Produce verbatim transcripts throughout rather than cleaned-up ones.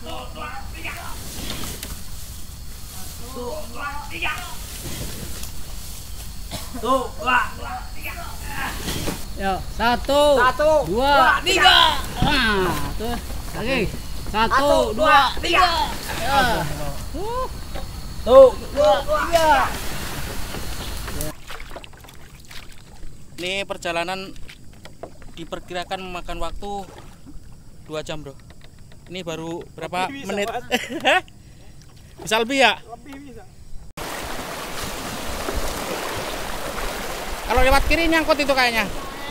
Tuh, dua, tiga. Yo, satu, Satu, dua, tiga. Nah, tuh, lagi. Satu, dua, tiga. Ya. Tuh, Tuh, dua, tiga. Ini perjalanan diperkirakan memakan waktu dua jam, bro. Ini baru berapa Lebih bisa, menit? Mas. Bisa lebih ya? Lebih bisa. Kalau lewat kiri nyangkut itu kayaknya.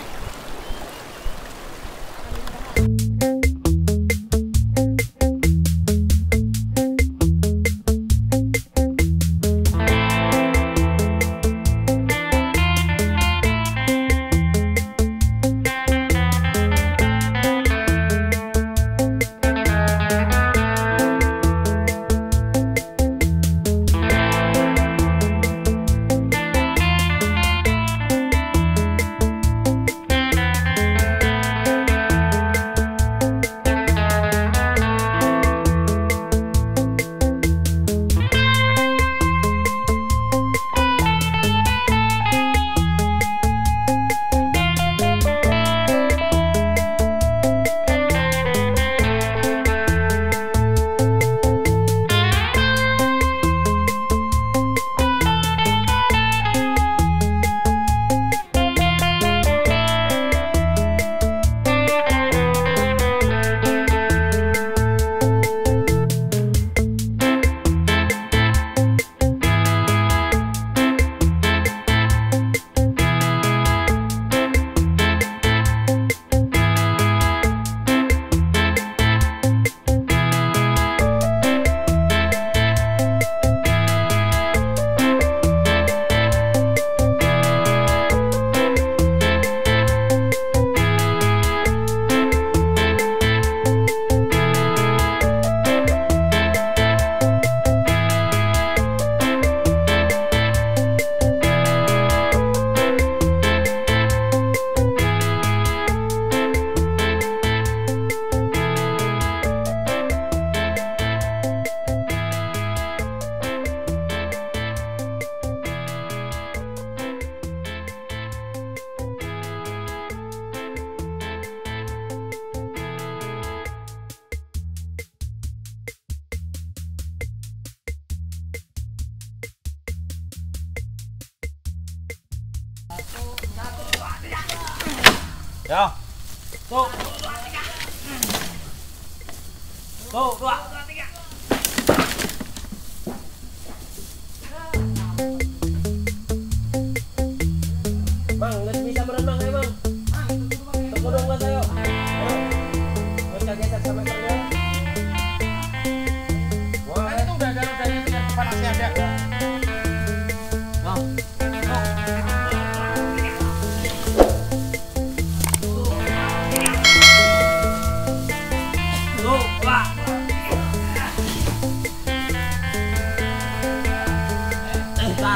Ya. Tuh. Tuh, dua, tiga. Bang, nggak bisa berenang ya, Bang? Tunggu dong, Mas, ayo. Ayo. Bisa geser sama kerja. Wah, Kan itu udah ada rodanya tinggal panasnya ada. Bang. Tuh, dua. Eh, Bang.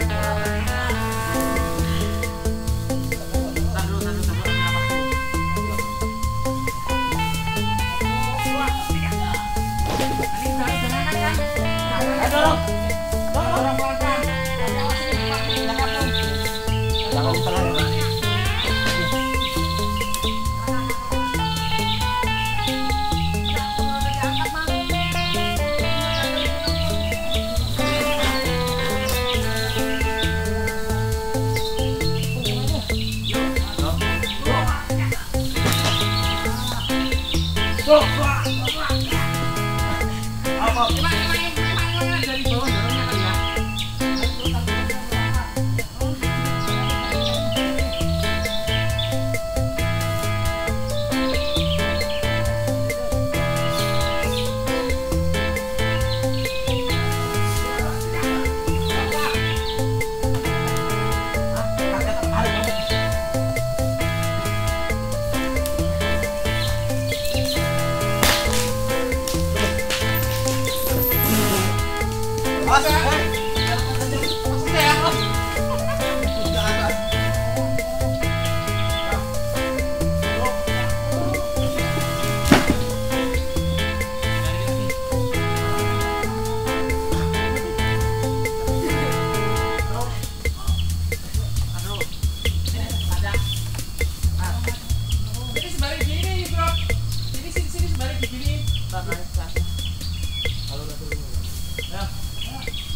Tuh, dua. Apa? Dari bawah dorongnya kan ya.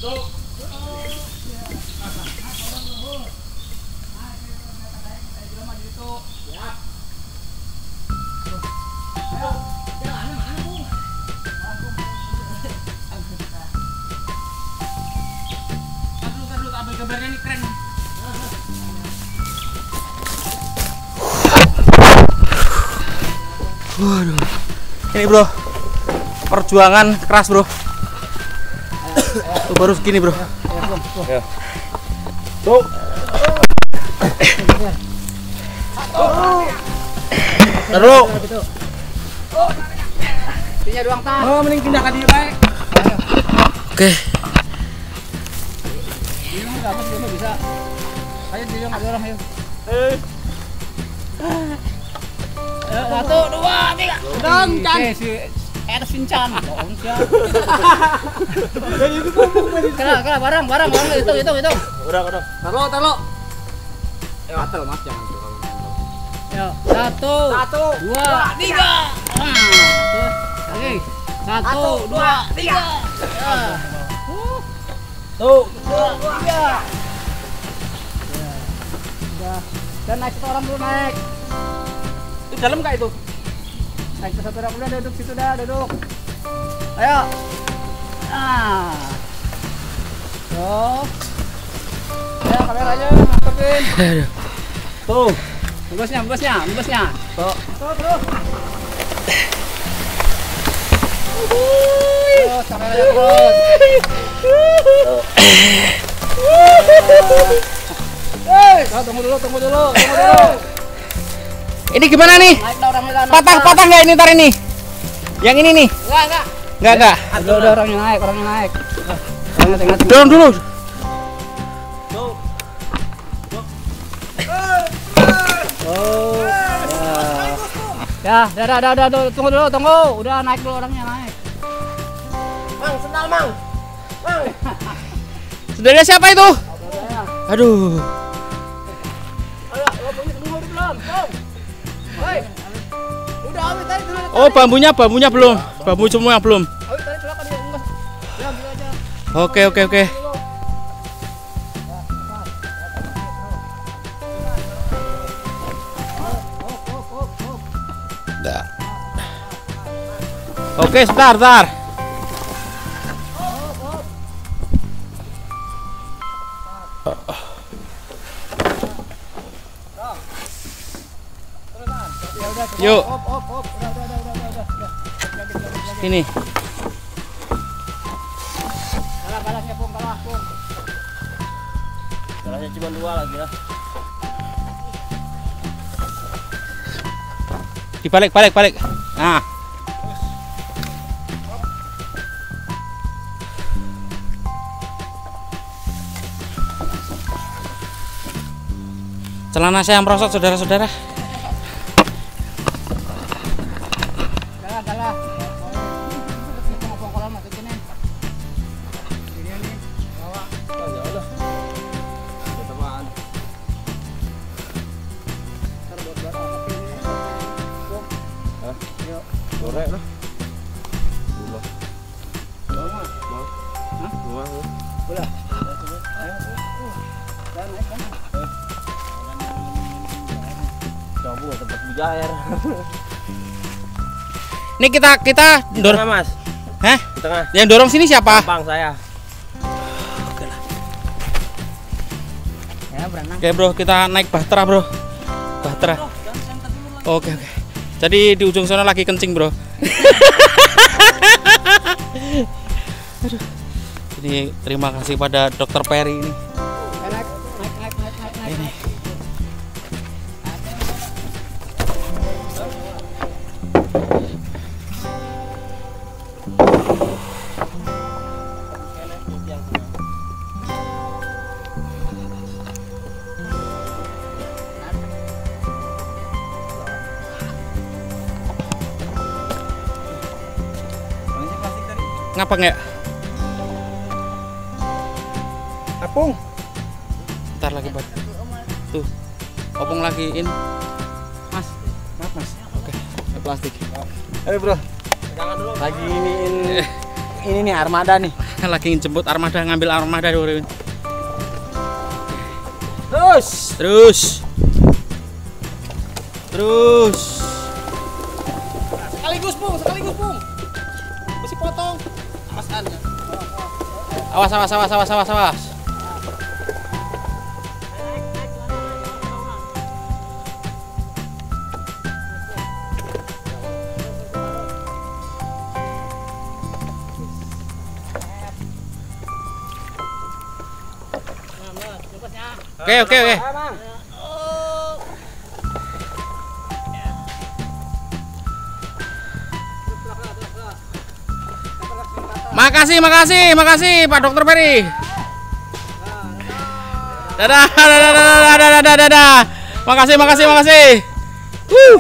Waduh, ini bro, perjuangan keras bro. Tuh baru segini bro. Tuh. Taruh. Pinya doang tas. Oh, mending pindah ke dia baik. Oke. Ini mah dapat dia mah bisa. Ayo dia nggak dorong ayo. Eh. Ayo, satu, dua, tiga. Dong, Chan. Si Ed Sincan. Dong, Chan. Kena, kena barang, barang, barang itu, itu, itu. Udah, udah. Taruh, taruh. Eh, atal Mas, jangan tuh. Ayo, satu, Satu, dua, tiga. Ah, tuh. Lagi. Satu, dua, tiga. Ya. Tuh. Dua, tiga. Udah. Dan naik satu orang dulu naik. Itu dalam kah itu? Naik ke satu orang dulu, duduk situ dah, duduk. Ayo. Ah. Tuh. Ya, kameranya mantepin. Tuh. Bungkusnya, bungkusnya, bungkusnya. Tuh. Tuh, terus. Terus, kameranya terus. Hei, tunggu dulu, tunggu dulu, tunggu dulu. Ini gimana nih? Naik dah orangnya dah. Patah-patah nggak ini ntar ini? Yang ini nih? Enggak, enggak. Nggak nggak. Udah, udah orangnya naik, orangnya naik. Orangnya tengah, tengah. Dorong dulu. Oh. Ya, ya, dah, dah, dah, dah, tunggu dulu, tunggu. Udah naik dulu orangnya naik. Mang, sendal mang. Mang. Saudaranya siapa itu? Saudaranya. Aduh. Ayo, bambunya semua udah belum? Belum. Hei. Udah ambil tadi dulu. Oh, bambunya, bambunya belum. Bambu semua belum. Ambil tadi silakan dia unggas. Ya, ambil aja. Oke, oke, oke. Oke, sebentar, sebentar. Yuk. Op, op, op. Udah, udah, udah, udah, udah, udah. Ini. Kalah, kalahnya Pung, kalah, Pung. Kalahnya cuma dua lagi lah. Dibalik, balik, balik. Nah. Celana saya merosot, saudara-saudara. Kalah, kalah. Ini mau kolam mati sini. Ini nih, bawa. Oh, ya udah. Ya, teman. Ntar buat buat apa ini? Pung. Hah? Yuk. Gorek lah. Dua. Bawa, Mas. Mau. Hah? Dua. Udah. Ayo. Dan naik kan? Kamu nggak tempat bujair. Ini kita kita Di dorong. tengah, Mas. Hah? Di tengah. Yang dorong sini siapa? Bang saya. Ya, berenang. Oke, Bro, kita naik bahtera, Bro. Bahtera. Oke, oke. Jadi di ujung sana lagi kencing, Bro. Aduh. Jadi terima kasih pada Dokter Perry ini. Naik, naik, naik, naik, naik, naik. Ini. Ngapa nggak? Apung. Ntar lagi buat. Tuh. Opung lagi in. Mas, maaf Mas. Oke, okay. Plastik. Ayo, Bro. Jangan dulu. Lagi iniin ini nih armada nih. Lagi jemput armada, ngambil armada dulu. Terus, Terus. Terus. sekaligus Pung, sekaligus Pung. Mesti potong. Awas Anda. Awas, awas, awas, awas, awas, awas. Oke, oke, oke. Makasih, makasih, makasih Pak Dokter Peri. Dadah, dadah, dadah, dadah, dadah, dadah. Makasih, makasih, makasih. Wuh.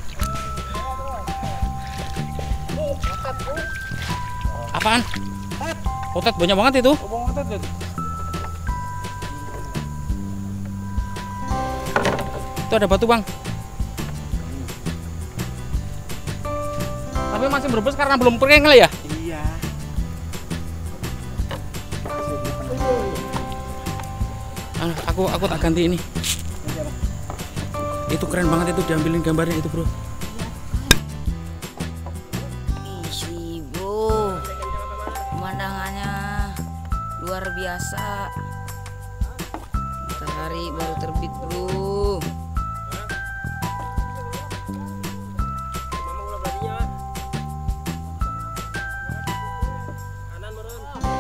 Apaan? Potet banyak banget itu. Itu ada batu, Bang. Tapi masih berebus karena belum kering kali ya? Iya. Ah, aku aku tak ganti ini. Itu keren banget itu, diambilin gambarnya itu, Bro. Isi bro, pemandangannya luar biasa. Matahari baru terbit bro. Mama udah beraninya. Kanan meren.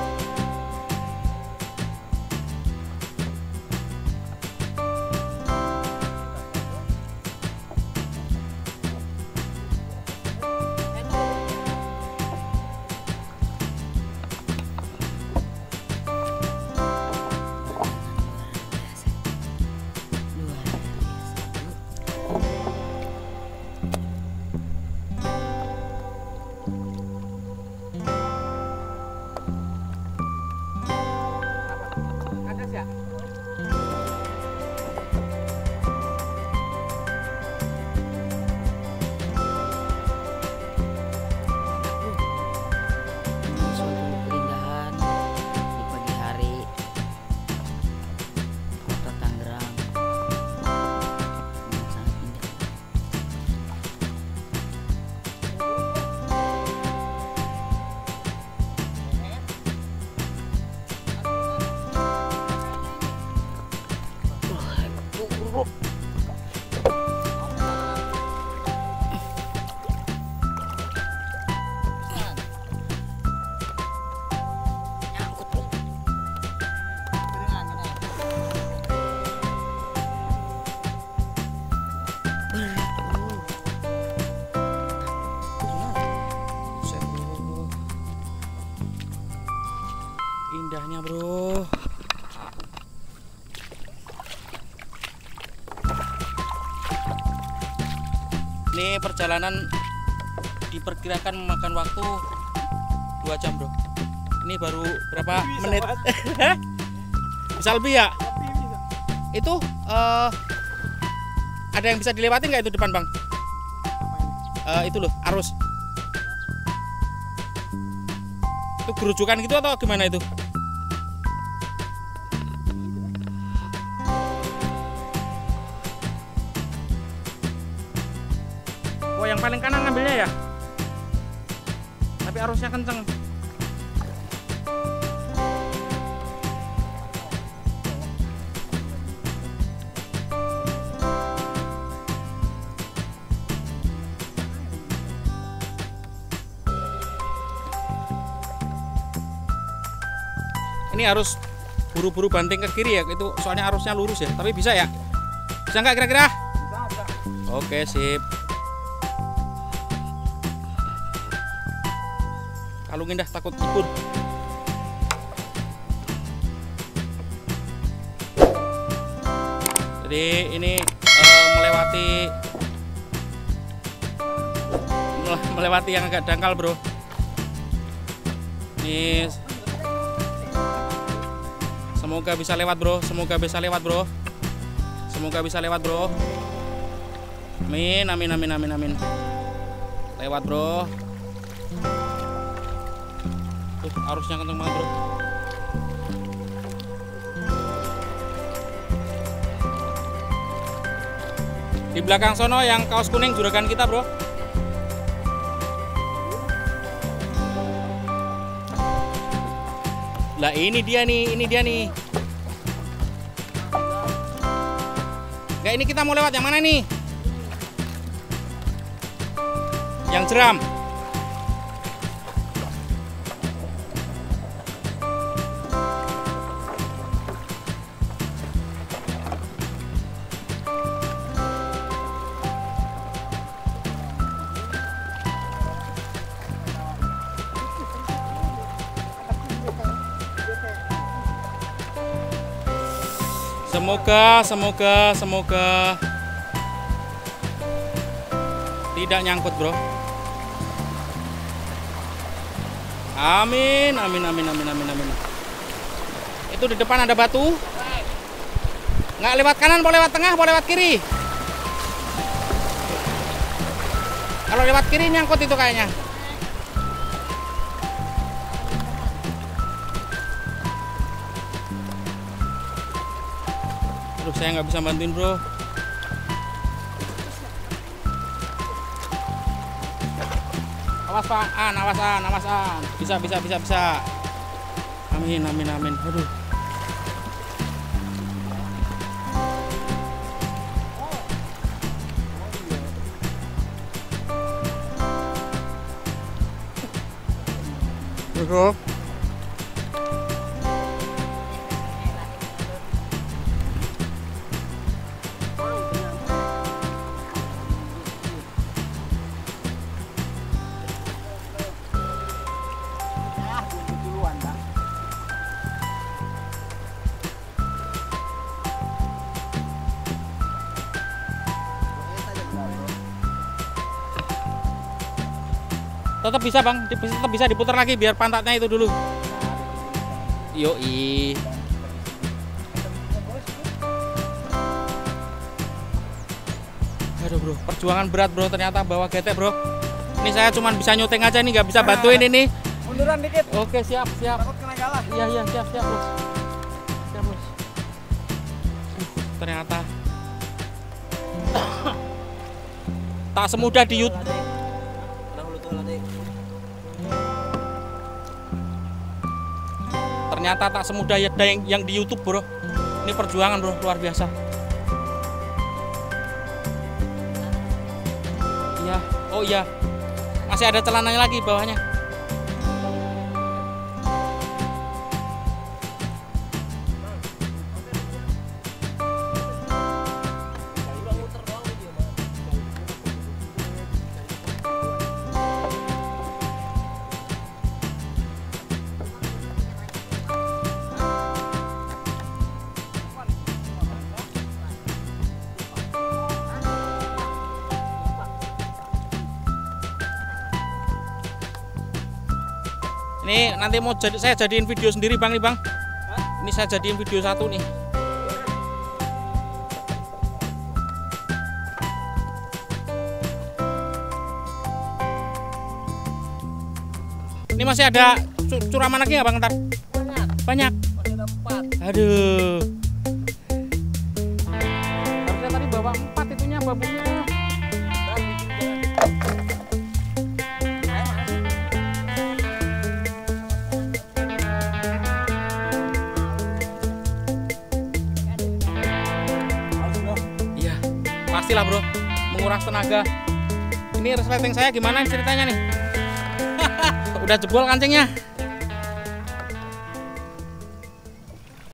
Suatu keindahan di pagi hari kota Tangerang. Sangat indah. Buset, Bro. Indahnya, Bro. Ini perjalanan diperkirakan memakan waktu dua jam, Bro. Ini baru berapa menit? Bisa lebih ya? Itu eh, ada yang bisa dilewatin nggak itu depan, Bang? Eh, itu loh, arus. Itu gerujukan gitu atau gimana itu? Oh, yang paling kanan ngambilnya ya? Tapi arusnya kenceng. Ini harus buru-buru banting ke kiri ya, itu soalnya arusnya lurus ya. Tapi bisa ya? Bisa nggak kira-kira? Bisa, bisa. Oke, sip. Kalungin dah, takut ikut. Jadi ini eh, melewati melewati yang agak dangkal, Bro. Ini semoga bisa lewat, Bro. Semoga bisa lewat, Bro. Semoga bisa lewat, Bro. Amin, amin, amin, amin, amin. Lewat, Bro. Tuh, arusnya kenceng banget bro. Di belakang sono yang kaos kuning juragan kita bro. Lah ini dia nih, ini dia nih. Enggak, ini kita mau lewat yang mana nih? Yang jeram. Semoga, semoga, semoga tidak nyangkut bro. Amin, amin, amin, amin, amin, amin. Itu di depan ada batu. Nggak lewat kanan, mau lewat tengah, mau lewat kiri. Kalau lewat kiri nyangkut itu kayaknya. Aduh, saya nggak bisa bantuin bro. Awas pak, an, awas an, awas an. Bisa, bisa, bisa, bisa. Amin, amin, amin. Aduh. Bro. Tetap bisa bang, tetap bisa diputar lagi biar pantatnya itu dulu. Yoi. Aduh bro, perjuangan berat bro, ternyata bawa getek bro. Ini saya cuma bisa nyoteng aja nih, nggak bisa bantuin ini. Munduran dikit. Oke siap siap. Takut kena galah. Iya iya siap siap bos. Siap bos. Uh, ternyata tak semudah di YouTube. Ternyata tak semudah ya yang, yang di YouTube bro. Ini perjuangan bro, luar biasa. Iya, oh iya, masih ada celananya lagi bawahnya. Ini nanti mau jadi saya jadiin video sendiri bang nih bang. Ini saya jadiin video satu nih. Ini masih ada curaman lagi nggak bang ntar? Banyak. Banyak. Masih ada empat. Aduh. Harusnya tadi bawa empat itunya babunya. Pastilah bro, menguras tenaga. Ini resleting saya gimana ceritanya nih? Udah jebol kancingnya.